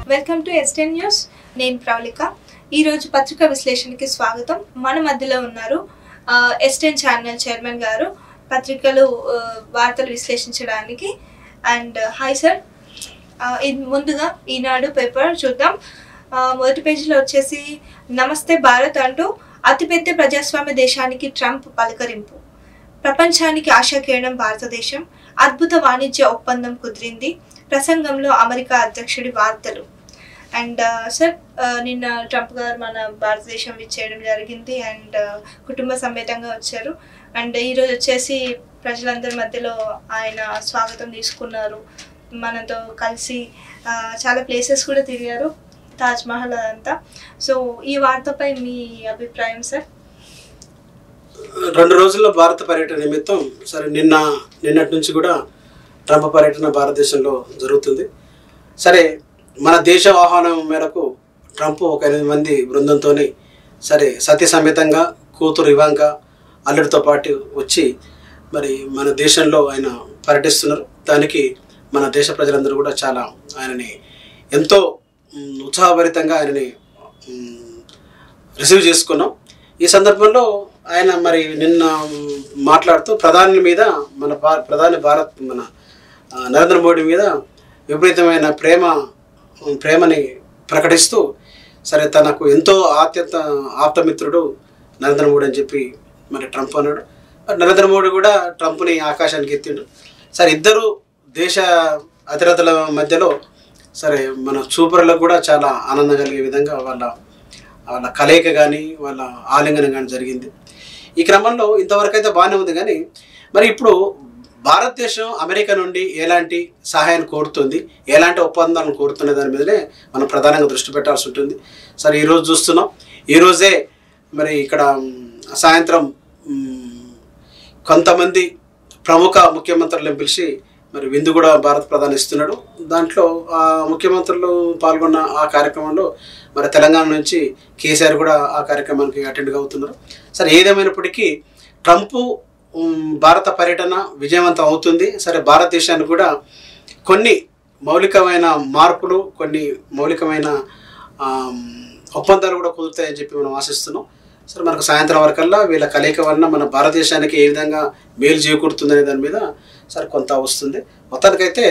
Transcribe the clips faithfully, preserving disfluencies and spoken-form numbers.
Welcome to ఎస్టెన్ news. నేను ప్రవళిక. ఈరోజు పత్రికా విశ్లేషణకి స్వాగతం. మన మధ్యలో ఉన్నారు ఎస్టెన్ ఛానల్ చైర్మన్ గారు, పత్రికలు వార్తలు విశ్లేషించడానికి. And hi sir. ఇది ముందుగా ఈనాడు పేపర్ చూద్దాం. మొదటి పేజీలో వచ్చేసి నమస్తే భారత్ అంటూ అతిపెద్ద ప్రజాస్వామ్య దేశానికి ట్రంప్ పలకరింపు. ప్రపంచానికి ఆశాకిరణం భారతదేశం, అద్భుత వాణిజ్య ఒప్పందం కుదిరింది. ప్రసంగంలో అమెరికా అధ్యక్షుడి వార్తలు. అండ్ సార్, నిన్న ట్రంప్ గారు మన భారతదేశం విచ్చేయడం జరిగింది అండ్ కుటుంబ సమేతంగా వచ్చారు. అండ్ ఈరోజు వచ్చేసి ప్రజలందరి మధ్యలో ఆయన స్వాగతం తీసుకున్నారు. మనతో కలిసి చాలా ప్లేసెస్ కూడా తిరిగారు, తాజ్మహల్ అదంతా. సో ఈ వార్తపై మీ అభిప్రాయం సార్? రెండు రోజుల్లో భారత పర్యటన నిమిత్తం సరే నిన్న నిన్నటి నుంచి కూడా ట్రంప్ పర్యటన భారతదేశంలో జరుగుతుంది. సరే, మన దేశ ఆహ్వానం మేరకు ట్రంప్ ఒక ఎనిమిది మంది బృందంతో సరే సతీ సమేతంగా కూతురు ఇవాంకా అల్లుడితో పాటు వచ్చి మరి మన దేశంలో ఆయన పర్యటిస్తున్నారు. దానికి మన దేశ ప్రజలందరూ కూడా చాలా ఆయనని ఎంతో ఉత్సాహభరితంగా ఆయనని రిసీవ్ చేసుకున్నాం. ఈ సందర్భంలో ఆయన మరి నిన్న మాట్లాడుతూ ప్రధాని మీద మన ప్రధాని భారత్ మన నరేంద్ర మోడీ మీద విపరీతమైన ప్రేమ ప్రేమని ప్రకటిస్తూ సరే తనకు ఎంతో అత్యంత ఆప్తమిత్రుడు నరేంద్ర మోడీ అని చెప్పి మరి ట్రంప్ అన్నాడు. నరేంద్ర మోడీ కూడా ట్రంప్ని ఆకాశానికి ఎత్తిండు. సరే, ఇద్దరు దేశ అతిరథుల మధ్యలో సరే మన చూపరులకు కూడా చాలా ఆనందం కలిగే విధంగా వాళ్ళ వాళ్ళ కలయిక కానీ వాళ్ళ ఆలింగనం కానీ జరిగింది. ఈ క్రమంలో ఇంతవరకు అయితే బాగానే ఉంది. కానీ మరి ఇప్పుడు భారతదేశం అమెరికా నుండి ఎలాంటి సహాయాన్ని కోరుతుంది, ఎలాంటి ఒప్పందాలను కోరుతున్న దాని మీదనే మనం ప్రధానంగా దృష్టి పెట్టాల్సి ఉంటుంది. సరే, ఈరోజు చూస్తున్నాం. ఈరోజే మరి ఇక్కడ సాయంత్రం కొంతమంది ప్రముఖ ముఖ్యమంత్రులను పిలిచి మరి విందు కూడా భారత ప్రధాని ఇస్తున్నాడు. దాంట్లో ఆ ముఖ్యమంత్రులు పాల్గొన్న ఆ కార్యక్రమంలో మరి తెలంగాణ నుంచి కేసీఆర్ కూడా ఆ కార్యక్రమానికి అటెండ్గా అవుతున్నారు. సరే, ఏదేమైనప్పటికీ ట్రంప్ భారత పర్యటన విజయవంతం అవుతుంది. సరే, భారతదేశానికి కూడా కొన్ని మౌలికమైన మార్పులు, కొన్ని మౌలికమైన ఒప్పందాలు కూడా కుదురుతాయని చెప్పి మనం ఆశిస్తున్నాం. సరే, మనకు సాయంత్రం వరకల్లా వీళ్ళ కలయిక వలన మన భారతదేశానికి ఏ విధంగా మేలు చేకూరుతుందనే దాని మీద సరే కొంత వస్తుంది. మొత్తానికైతే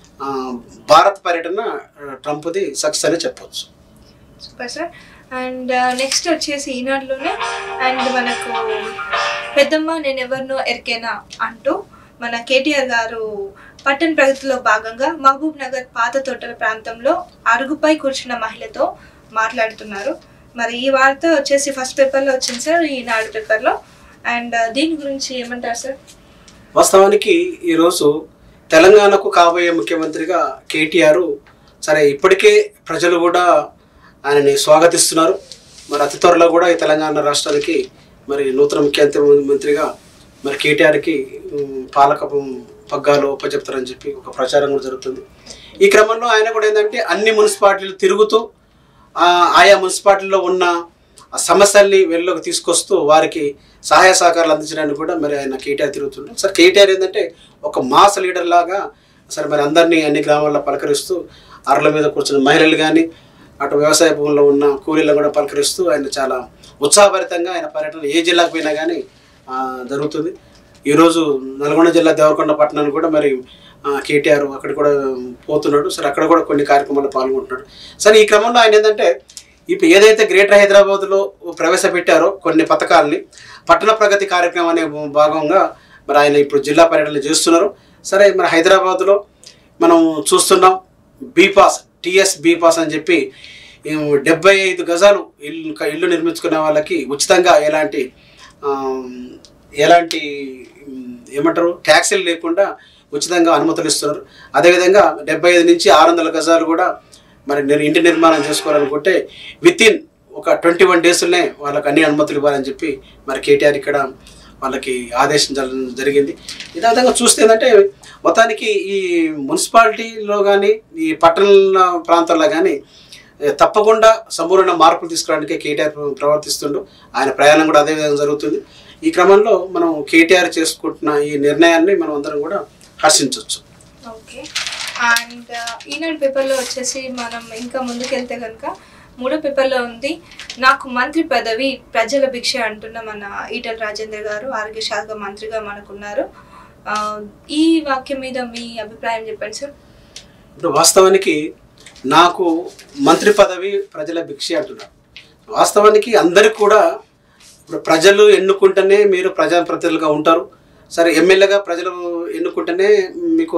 భారత పర్యటన ట్రంప్ది సక్సెస్ అని చెప్పవచ్చు. Super sir. అండ్ నెక్స్ట్ వచ్చేసి ఈనాడులోనే అండ్ మనకు పెద్దమ్మ నేను ఎవరినో ఎరికేనా అంటూ మన కేటీఆర్ గారు పట్టణ ప్రగతిలో భాగంగా మహబూబ్ నగర్ పాత తోటల ప్రాంతంలో అరుగుపై కూర్చున్న మహిళతో మాట్లాడుతున్నారు. మరి ఈ వార్త వచ్చేసి ఫస్ట్ పేపర్లో వచ్చింది సార్, ఈనాడు పేపర్లో. అండ్ దీని గురించి ఏమంటారు సార్? వాస్తవానికి ఈరోజు తెలంగాణకు కాబోయే ముఖ్యమంత్రిగా కేటీఆర్ సరే ఇప్పటికే ప్రజలు కూడా ఆయనని స్వాగతిస్తున్నారు. మరి అతి త్వరలో కూడా ఈ తెలంగాణ రాష్ట్రానికి మరి నూతన ముఖ్యమంత్రిగా మరి కేటీఆర్కి పాలక పగ్గాలు ఒప్పచెప్తారని చెప్పి ఒక ప్రచారం కూడా జరుగుతుంది. ఈ క్రమంలో ఆయన కూడా ఏంటంటే అన్ని మున్సిపాలిటీలు తిరుగుతూ ఆయా మున్సిపాలిటీలో ఉన్న సమస్యల్ని వెలుగులోకి తీసుకొస్తూ వారికి సహాయ సహకారాలు అందించడానికి కూడా మరి ఆయన కేటీఆర్ తిరుగుతుంటారు. సార్, కేటీఆర్ ఏంటంటే ఒక మాస్ లీడర్ లాగా సరే మరి అందరినీ అన్ని గ్రామాల్లో పలకరిస్తూ అరల మీద కూర్చున్న మహిళలు కానీ అటు వ్యవసాయ భూముల్లో ఉన్న కూలీలను కూడా పలకరిస్తూ ఆయన చాలా ఉత్సాహభరితంగా ఆయన పర్యటన ఏ జిల్లాకు పోయినా కానీ జరుగుతుంది. ఈరోజు నల్గొండ జిల్లా దేవరకొండ పట్టణానికి కూడా మరి కేటీఆర్ అక్కడ కూడా పోతున్నాడు. సరే, అక్కడ కూడా కొన్ని కార్యక్రమాల్లో పాల్గొంటున్నాడు. సరే, ఈ క్రమంలో ఆయన ఏంటంటే ఇప్పుడు ఏదైతే గ్రేటర్ హైదరాబాద్లో ప్రవేశపెట్టారో కొన్ని పథకాలని పట్టణ ప్రగతి కార్యక్రమం అనే భాగంగా మరి ఆయన ఇప్పుడు జిల్లా పర్యటనలు చేస్తున్నారు. సరే, మరి హైదరాబాద్లో మనం చూస్తున్నాం బీపాస్ టీఎస్ బీపాస్ అని చెప్పి డెబ్బై ఐదు గజాలు ఇల్లు ఇల్లు నిర్మించుకునే వాళ్ళకి ఉచితంగా ఎలాంటి ఎలాంటి ఏమంటారు ట్యాక్సీలు లేకుండా ఉచితంగా అనుమతులు ఇస్తున్నారు. అదేవిధంగా డెబ్బై ఐదు నుంచి ఆరు వందల గజాలు కూడా మరి నేను ఇంటి నిర్మాణం చేసుకోవాలనుకుంటే విత్ ఇన్ ఒక ట్వంటీ వన్ డేస్లోనే వాళ్ళకి అన్ని అనుమతులు ఇవ్వాలని చెప్పి మరి కేటీఆర్ ఇక్కడ వాళ్ళకి ఆదేశించడం జరిగింది. ఇదే విధంగా చూస్తే ఏంటంటే మొత్తానికి ఈ మున్సిపాలిటీలో కానీ ఈ పట్టణ ప్రాంతాల్లో కానీ తప్పకుండా సంపూర్ణ మార్పులు తీసుకురావడానికి కేటీఆర్ ప్రవర్తిస్తుండు. ఆయన ప్రయాణం కూడా అదేవిధంగా జరుగుతుంది. ఈ క్రమంలో మనం కేటీఆర్ చేసుకుంటున్న ఈ నిర్ణయాన్ని మనం అందరం కూడా హర్షించవచ్చు. ఓకే. అండ్ ఈనాడు పేపర్లో వచ్చేసి మనం ఇంకా ముందుకెళ్తే కనుక మూడో పేపర్లో ఉంది, నాకు మంత్రి పదవి ప్రజల భిక్ష అంటున్న మన ఈటల రాజేందర్ గారు ఆరోగ్య శాఖ మంత్రిగా మనకున్నారు. ఈ వాక్యం మీద మీ అభిప్రాయం చెప్పండి సార్. ఇప్పుడు వాస్తవానికి నాకు మంత్రి పదవి ప్రజల భిక్ష అంటున్నారు. వాస్తవానికి అందరికి కూడా ఇప్పుడు ప్రజలు ఎన్నుకుంటేనే మీరు ప్రజాప్రతినిధులుగా ఉంటారు. సరే, ఎమ్మెల్యేగా ప్రజలు ఎన్నుకుంటేనే మీకు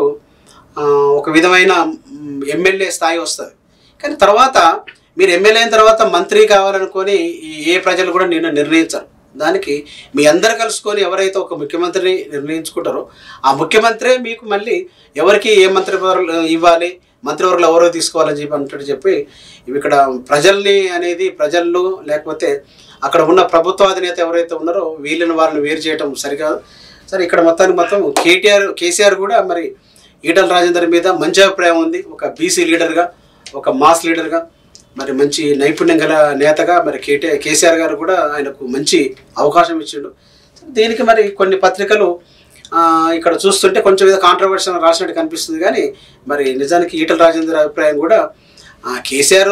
ఒక విధమైన ఎమ్మెల్యే స్థాయి వస్తుంది. కానీ తర్వాత మీరు ఎమ్మెల్యే అయిన తర్వాత మంత్రి కావాలనుకొని ఏ ప్రజలు కూడా నిన్ను నిర్ణయించరు. దానికి మీ అందరు కలుసుకొని ఎవరైతే ఒక ముఖ్యమంత్రిని నిర్ణయించుకుంటారో ఆ ముఖ్యమంత్రే మీకు మళ్ళీ ఎవరికి ఏ మంత్రి ఇవ్వాలి, మంత్రివర్గంలో ఎవరో తీసుకోవాలని చెప్పి అంటూ చెప్పి ఇవి ఇక్కడ ప్రజల్ని అనేది ప్రజలు లేకపోతే అక్కడ ఉన్న ప్రభుత్వ అధినేత ఎవరైతే ఉన్నారో వీళ్ళని వాళ్ళని వేరు చేయడం సరికాదు. సరే, ఇక్కడ మొత్తానికి మొత్తం కేటీఆర్ కేసీఆర్ కూడా మరి ఈటల రాజేందర్ మీద మంచి అభిప్రాయం ఉంది. ఒక బీసీ లీడర్గా, ఒక మాస్ లీడర్గా, మరి మంచి నైపుణ్యం గల నేతగా మరి కేటీఆర్ కేసీఆర్ గారు కూడా ఆయనకు మంచి అవకాశం ఇచ్చిండు. దీనికి మరి కొన్ని పత్రికలు ఇక్కడ చూస్తుంటే కొంచెం ఏదో కాంట్రవర్షియల్ రాసినట్టు కనిపిస్తుంది. కానీ మరి నిజానికి ఈటల రాజేందర్ అభిప్రాయం కూడా కేసీఆర్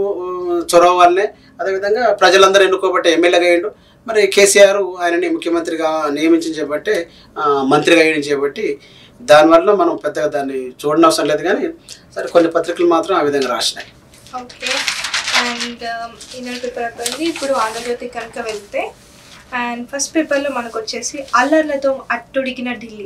చొరవ వల్లనే, అదేవిధంగా ప్రజలందరూ ఎన్నుకోబట్టే ఎమ్మెల్యేగా అయ్యిండు. మరి కేసీఆర్ ఆయనని ముఖ్యమంత్రిగా నియమించి చేపట్టి మంత్రిగా అయ్యని చేపట్టి దానివల్ల మనం పెద్దగా దాన్ని చూడనవసరం లేదు. కానీ సరే, కొన్ని పత్రికలు మాత్రం ఆ విధంగా రాసినాయి. ఓకే. అండ్ ఈనాడు పేపర్ అయిపోయింది. ఇప్పుడు ఆంధ్రజ్యోతి కనుక వెళ్తే అండ్ ఫస్ట్ పేపర్లో మనకు వచ్చేసి అల్లర్లతో అట్టుడిగిన ఢిల్లీ,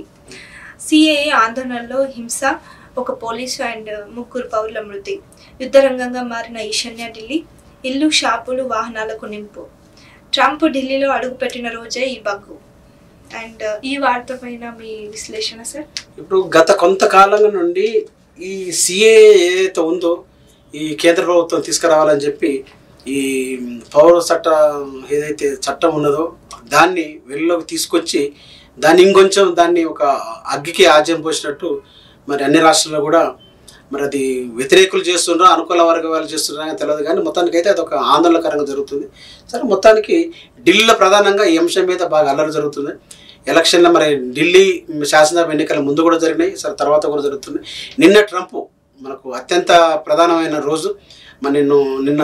సిఏఏ ఆందోళనలో హింస, ఒక పోలీసు అండ్ ముగ్గురు పౌరుల మృతి, యుద్ధరంగంగా మారిన ఈశాన్య ఢిల్లీ, ఇల్లు షాపులు వాహనాలకు నింపు, ట్రంప్ ఢిల్లీలో అడుగుపెట్టిన రోజే ఈ బగ్గు. అండ్ ఈ వార్త పైన మీ విశ్లేషణ సార్. ఇప్పుడు గత కొంతకాలం నుండి ఈ సిఏ ఏదైతే ఉందో ఈ కేంద్ర ప్రభుత్వం తీసుకురావాలని చెప్పి ఈ పౌర చట్ట ఏదైతే చట్టం ఉన్నదో దాన్ని వెలుగులోకి తీసుకొచ్చి దాన్ని ఇంకొంచెం దాన్ని ఒక అగ్గికి ఆజ్యం పోసినట్టు మరి అన్ని రాష్ట్రాల్లో కూడా మరి అది వ్యతిరేకులు చేస్తున్నారో అనుకూల వర్గ వాళ్ళు చేస్తున్నారో తెలియదు. కానీ మొత్తానికి అయితే అది ఒక ఆందోళనకరంగా జరుగుతుంది. సరే, మొత్తానికి ఢిల్లీలో ప్రధానంగా ఈ అంశం మీద బాగా అల్లరి జరుగుతుంది. ఎలక్షన్లో మరి ఢిల్లీ శాసనసభ ఎన్నికల ముందు కూడా జరిగినాయి, సరే తర్వాత కూడా జరుగుతున్నాయి. నిన్న ట్రంప్ మనకు అత్యంత ప్రధానమైన రోజు. మరి నిన్ను నిన్న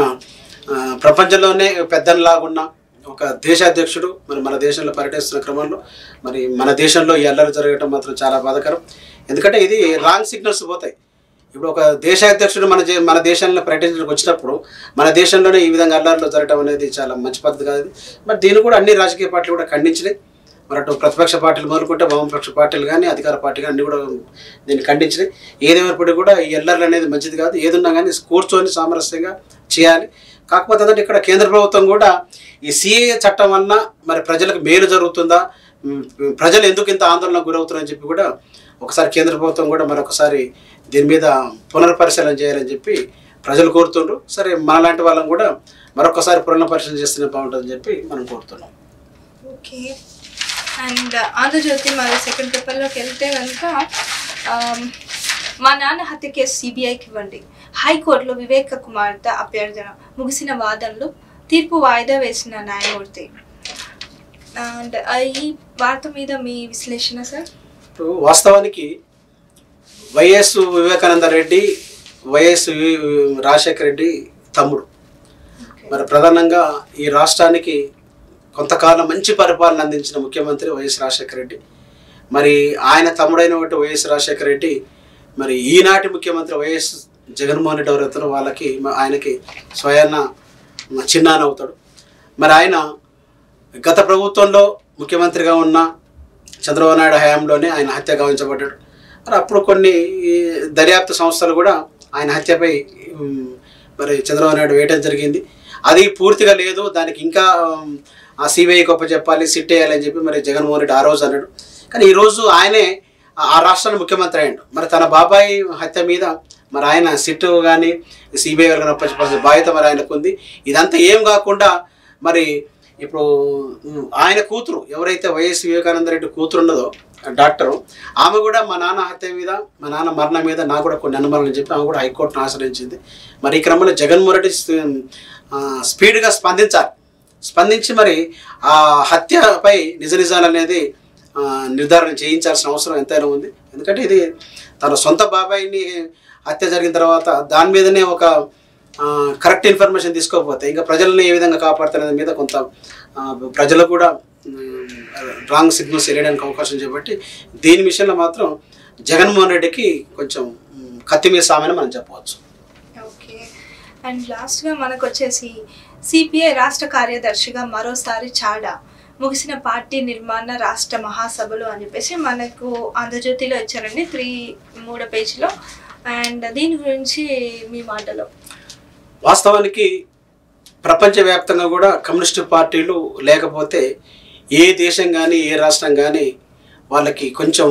ప్రపంచంలోనే పెద్దలాగున్న ఒక దేశాధ్యక్షుడు మరి మన దేశంలో పర్యటిస్తున్న క్రమంలో మరి మన దేశంలో ఈ అల్లరి జరగడం మాత్రం చాలా బాధాకరం. ఎందుకంటే ఇది రాంగ్ సిగ్నల్స్ పోతాయి. ఇప్పుడు ఒక దేశాధ్యక్షుడు మన మన దేశంలో పర్యటించడానికి వచ్చినప్పుడు మన దేశంలోనే ఈ విధంగా అల్లర్లు జరగడం అనేది చాలా మంచి పద్ధతి కాదు. మరి దీన్ని కూడా అన్ని రాజకీయ పార్టీలు కూడా ఖండించినాయి. మరి అటు ప్రతిపక్ష పార్టీలు మొదలుకుంటే వామపక్ష పార్టీలు కానీ అధికార పార్టీ కానీ అన్నీ కూడా దీన్ని ఖండించినాయి. ఏదేమైనప్పటికీ కూడా ఈ అల్లర్లు అనేది మంచిది కాదు. ఏదున్నా కానీ కూర్చొని సామరస్యంగా చేయాలి. కాకపోతే అంటే ఇక్కడ కేంద్ర ప్రభుత్వం కూడా ఈ సిఏఏ చట్టం వలన మరి ప్రజలకు మేలు జరుగుతుందా, ప్రజలు ఎందుకు ఇంత ఆందోళనకు గురవుతున్నారని చెప్పి కూడా ఒకసారి కేంద్ర ప్రభుత్వం కూడా మరొకసారి దీని మీద పునర్పరిశీలన చేయాలని చెప్పి ప్రజలు కోరుతుండ్రు. సరే, మనలాంటి వాళ్ళం కూడా మరొకసారి పునర్పరిశీలన చేస్తేనే బాగుంటుందని చెప్పి మనం కోరుతున్నాం. ఓకే. అండ్ ఆంధ్రజ్యోతి మరి సెకండ్ పేపర్లోకి వెళ్తే కనుక మా నాన్న హత్య కేసు సిబిఐకి ఇవ్వండి, హైకోర్టులో వివేక కుమార్తె అభ్యర్థన, ముగిసిన వాదనలు, తీర్పు వాయిదా వేసిన న్యాయమూర్తి. అండ్ ఈ వార్త మీద మీ విశ్లేషణ సార్. వాస్తవానికి వైఎస్ వివేకానంద రెడ్డి, వైఎస్ రాజశేఖర రెడ్డి తమ్ముడు. మరి ప్రధానంగా ఈ రాష్ట్రానికి కొంతకాలం మంచి పరిపాలన అందించిన ముఖ్యమంత్రి వైఎస్ రాజశేఖర రెడ్డి. మరి ఆయన తమ్ముడైనటువంటి వైఎస్ రాజశేఖర రెడ్డి మరి ఈనాటి ముఖ్యమంత్రి వైఎస్ జగన్మోహన్ రెడ్డి ఎవరైతారో వాళ్ళకి ఆయనకి స్వయాన చిన్నాన్న అవుతాడు. మరి ఆయన గత ప్రభుత్వంలో ముఖ్యమంత్రిగా ఉన్న చంద్రబాబు నాయుడు హయాంలోనే ఆయన హత్య గావించబడ్డాడు. మరి అప్పుడు కొన్ని దర్యాప్తు సంస్థలు కూడా ఆయన హత్యపై మరి చంద్రబాబు నాయుడు వేయడం జరిగింది. అది పూర్తిగా లేదు, దానికి ఇంకా ఆ సిబిఐ గొప్ప చెప్పాలి, సిట్ వేయాలని చెప్పి మరి జగన్మోహన్ రెడ్డి ఆ రోజు అన్నాడు. కానీ ఈరోజు ఆయనే ఆ రాష్ట్రానికి ముఖ్యమంత్రి అయ్యాడు. మరి తన బాబాయ్ హత్య మీద మరి ఆయన సిట్ కానీ సిబిఐ కానీ ఒప్పచెప్పాల్సిన బాధ్యత మరి ఆయనకు ఉంది. ఇదంతా ఏం కాకుండా మరి ఇప్పుడు ఆయన కూతురు ఎవరైతే వైఎస్ వివేకానంద రెడ్డి కూతురు ఉన్నదో డాక్టరు, ఆమె కూడా మా నాన్న హత్య మీద మా నాన్న మరణం మీద నాకు కూడా కొన్ని అనుమానాలు చెప్పి ఆమె కూడా హైకోర్టును ఆశ్రయించింది. మరి ఈ క్రమంలో జగన్మోహన్ రెడ్డి స్పీడ్గా స్పందించాలి. స్పందించి మరి ఆ హత్యపై నిజ నిజాలు అనేది నిర్ధారణ చేయించాల్సిన అవసరం ఎంతైనా ఉంది. ఎందుకంటే ఇది తన సొంత బాబాయిని హత్య జరిగిన తర్వాత దాని మీదనే ఒక కరెక్ట్ ఇన్ఫర్మేషన్ తీసుకోకపోతే ఇంకా ప్రజలను ఏ విధంగా కాపాడుతున్న మీద కొంత ప్రజలు కూడా రాంగ్ సిగ్నల్స్ వెళ్ళడానికి అవకాశం చేపట్టి దీని విషయంలో మాత్రం జగన్మోహన్ రెడ్డికి కొంచెం కత్తి మీద సామని మనం చెప్పవచ్చు. ఓకే, అండ్ లాస్ట్గా మనకు వచ్చేసి సిపిఐ రాష్ట్ర కార్యదర్శిగా మరోసారి చాడా ముగిసిన పార్టీ నిర్మాణ రాష్ట్ర మహాసభలు అని చెప్పేసి మనకు ఆంధ్రజ్యోతిలో ఇచ్చారండి, త్రీ మూడో పేజీలో. అండ్ దీని గురించి మీ మాటలో. వాస్తవానికి ప్రపంచవ్యాప్తంగా కూడా కమ్యూనిస్టు పార్టీలు లేకపోతే ఏ దేశం కానీ ఏ రాష్ట్రం కానీ వాళ్ళకి కొంచెం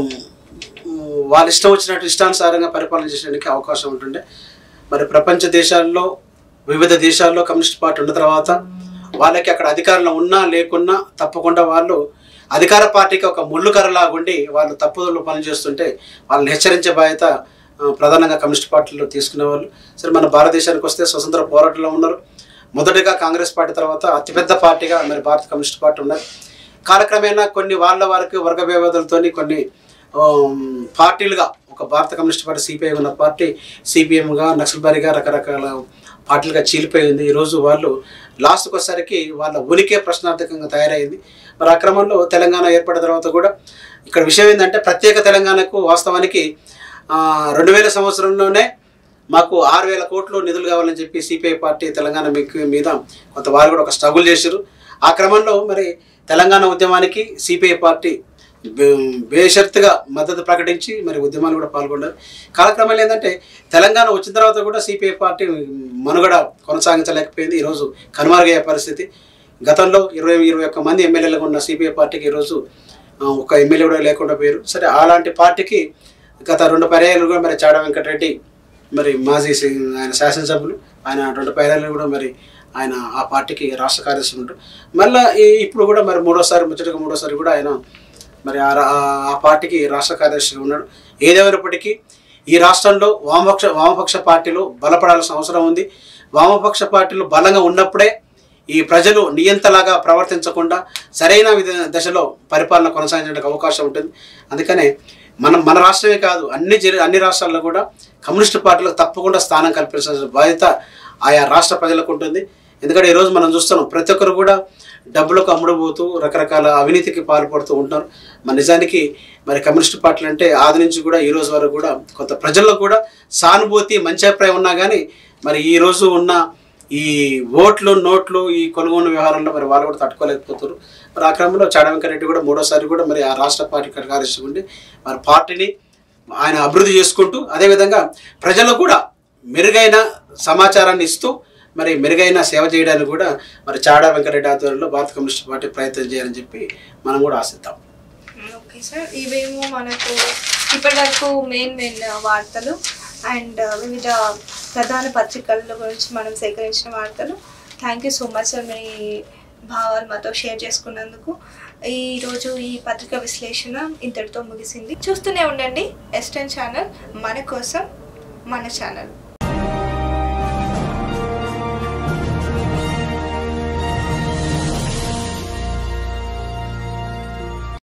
వాళ్ళ ఇష్టం వచ్చినట్టు ఇష్టానుసారంగా పరిపాలన చేసేందుకు అవకాశం ఉంటుండే. మరి ప్రపంచ దేశాల్లో వివిధ దేశాల్లో కమ్యూనిస్ట్ పార్టీ ఉన్న తర్వాత వాళ్ళకి అక్కడ అధికారంలో ఉన్నా లేకున్నా తప్పకుండా వాళ్ళు అధికార పార్టీకి ఒక ముళ్ళు కర్రలాగుండి వాళ్ళు తప్పుదోలు పనిచేస్తుంటే వాళ్ళని హెచ్చరించే బాధ్యత ప్రధానంగా కమ్యూనిస్ట్ పార్టీలో తీసుకునేవాళ్ళు. సరే, మన భారతదేశానికి వస్తే స్వతంత్ర పోరాటంలో ఉన్నారు. మొదటిగా కాంగ్రెస్ పార్టీ, తర్వాత అతిపెద్ద పార్టీగా మరి భారత కమ్యూనిస్ట్ పార్టీ ఉన్నారు. కాలక్రమేణా కొన్ని వాళ్ళ వారికి వర్గ వివాదాలతో కొన్ని పార్టీలుగా ఒక భారత కమ్యూనిస్ట్ పార్టీ సిపిఐ ఉన్న పార్టీ సిపిఎంగా నక్సల్బారీగా రకరకాల పార్టీలుగా చీలిపోయింది. ఈరోజు వాళ్ళు లాస్ట్కి వచ్చేసరికి వాళ్ళ ఉనికే ప్రశ్నార్థకంగా తయారైంది. మరి ఆ క్రమంలో తెలంగాణ ఏర్పడిన తర్వాత కూడా ఇక్కడ విషయం ఏంటంటే ప్రత్యేక తెలంగాణకు వాస్తవానికి రెండు వేల సంవత్సరంలోనే మాకు ఆరు వేల కోట్లు నిధులు కావాలని చెప్పి సిపిఐ పార్టీ తెలంగాణ మీద కొంత వారు కూడా ఒక స్ట్రగుల్ చేశారు. ఆ క్రమంలో మరి తెలంగాణ ఉద్యమానికి సిపిఐ పార్టీ బేషరతుగా మద్దతు ప్రకటించి మరి ఉద్యమాలు కూడా పాల్గొన్నారు. కాలక్రమంలో ఏంటంటే తెలంగాణ వచ్చిన తర్వాత కూడా సిపిఐ పార్టీ మనుగడ కొనసాగించలేకపోయింది. ఈరోజు కనుమరుగయ్యే పరిస్థితి. గతంలో ఇరవై ఇరవై ఒక్క మంది ఎమ్మెల్యేలుగా ఉన్న సిపిఐ పార్టీకి ఈరోజు ఒక ఎమ్మెల్యే కూడా లేకుండా పోయారు. సరే, అలాంటి పార్టీకి గత రెండు పర్యాయాలుగా మరి చాడా వెంకటరెడ్డి మరి మాజీ ఆయన శాసనసభ్యులు ఆయన రెండు పర్యాయాలు కూడా మరి ఆయన ఆ పార్టీకి రాష్ట్ర కార్యదర్శి ఉంటారు. మళ్ళీ ఇప్పుడు కూడా మరి మూడోసారి ముచ్చటగా మూడోసారి కూడా ఆయన మరి ఆ పార్టీకి రాష్ట్ర కార్యదర్శిగా ఉన్నాడు. ఏదేమైనప్పటికీ ఈ రాష్ట్రంలో వామపక్ష వామపక్ష పార్టీలు బలపడాల్సిన అవసరం ఉంది. వామపక్ష పార్టీలు బలంగా ఉన్నప్పుడే ఈ ప్రజలు నియంతలాగా ప్రవర్తించకుండా సరైన విధ దశలో పరిపాలన కొనసాగించడానికి అవకాశం ఉంటుంది. అందుకనే మనం మన రాష్ట్రమే కాదు అన్ని అన్ని రాష్ట్రాల్లో కూడా కమ్యూనిస్టు పార్టీలకు తప్పకుండా స్థానం కల్పించాల్సిన బాధ్యత ఆయా రాష్ట్ర ప్రజలకు ఉంటుంది. ఎందుకంటే ఈరోజు మనం చూస్తున్నాం ప్రతి ఒక్కరు కూడా డబ్బులకు అమ్ముడుపోతూ రకరకాల అవినీతికి పాల్పడుతూ ఉంటున్నారు. మరి నిజానికి మరి కమ్యూనిస్ట్ పార్టీలు అంటే ఆది నుంచి కూడా ఈ రోజు వరకు కూడా కొంత ప్రజల్లో కూడా సానుభూతి మంచి అభిప్రాయం ఉన్నా కానీ మరి ఈ రోజు ఉన్న ఈ ఓట్లు నోట్లు ఈ కొనుగోలు వ్యవహారంలో మరి వాళ్ళు కూడా తట్టుకోలేకపోతారు. మరి ఆ క్రమంలో చాడా వెంకటరెడ్డి కూడా మూడోసారి కూడా మరి ఆ రాష్ట్ర పార్టీ కార్యదర్శి ఉండి మరి పార్టీని ఆయన అభివృద్ధి చేసుకుంటూ అదేవిధంగా ప్రజలకు కూడా మెరుగైన సమాచారాన్ని ఇస్తూ మరి మెరుగైన సేవ చేయడానికి కూడా మరి చాడా వెంకటరెడ్డి ఆధ్వర్యంలో భారత కమ్యూనిస్ట్ పార్టీ ప్రయత్నం చేయాలని చెప్పి మనం కూడా ఆశిద్దాం. ఓకే సార్, ఇవేమో మనకు ఇప్పటి వరకు మెయిన్ మెయిన్ వార్తలు అండ్ వివిధ ప్రధాన పత్రికల గురించి మనం సేకరించిన వార్తలు. Thank you so much sir, మీ భావాలు మాతో షేర్ చేసుకున్నందుకు. ఈరోజు ఈ పత్రిక విశ్లేషణ ఇంతటితో ముగిసింది. చూస్తూనే ఉండండి ఎస్టెన్ ఛానల్, మన కోసం మన ఛానల్.